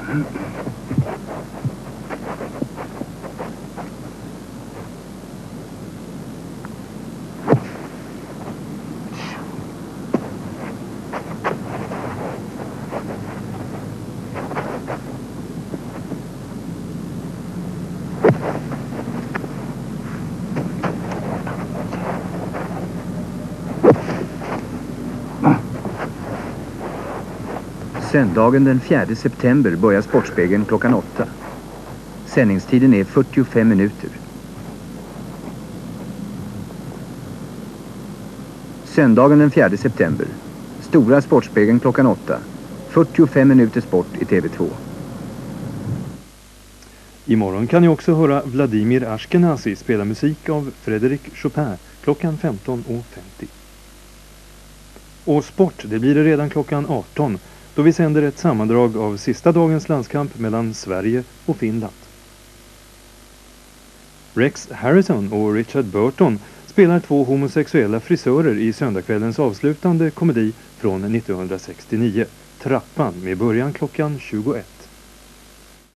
Söndagen den 4 september börjar Sportspegeln klockan 8. Sändningstiden är 45 minuter. Söndagen den 4 september. Stora Sportspegeln klockan 8. 45 minuter sport i TV2. Imorgon kan ni också höra Vladimir Ashkenazi spela musik av Frédéric Chopin klockan 15:50. Och sport, det blir det redan klockan 18 då vi sänder ett sammandrag av sista dagens landskamp mellan Sverige och Finland. Rex Harrison och Richard Burton spelar två homosexuella frisörer i söndagskvällens avslutande komedi från 1969, Trappan, med början klockan 21.